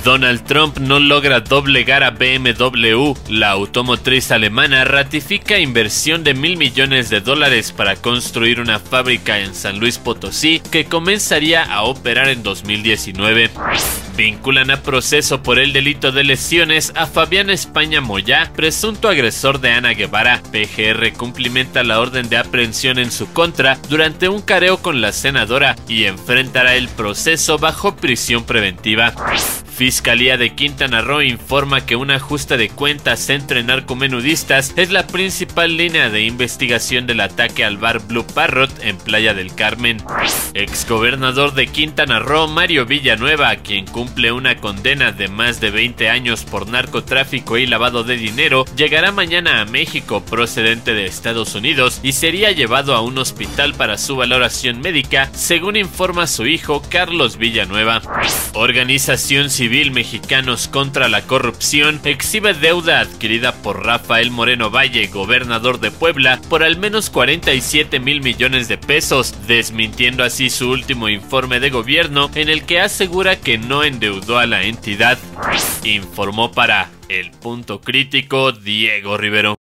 Donald Trump no logra doblegar a BMW. La automotriz alemana ratifica inversión de $1.000 millones para construir una fábrica en San Luis Potosí que comenzaría a operar en 2019. Vinculan a proceso por el delito de lesiones a Fabián España Moyá, presunto agresor de Ana Guevara. PGR cumplimenta la orden de aprehensión en su contra durante un careo con la senadora y enfrentará el proceso bajo prisión preventiva. Fiscalía de Quintana Roo informa que un ajuste de cuentas entre narcomenudistas es la principal línea de investigación del ataque al bar Blue Parrot en Playa del Carmen. Exgobernador de Quintana Roo, Mario Villanueva, quien cumple una condena de más de 20 años por narcotráfico y lavado de dinero, llegará mañana a México procedente de Estados Unidos y sería llevado a un hospital para su valoración médica, según informa su hijo Carlos Villanueva. Organización Civil Mexicanos contra la Corrupción exhibe deuda adquirida por Rafael Moreno Valle, gobernador de Puebla, por al menos 47,000 millones de pesos, desmintiendo así su último informe de gobierno en el que asegura que no endeudó a la entidad. Informó para El Punto Crítico Diego Rivero.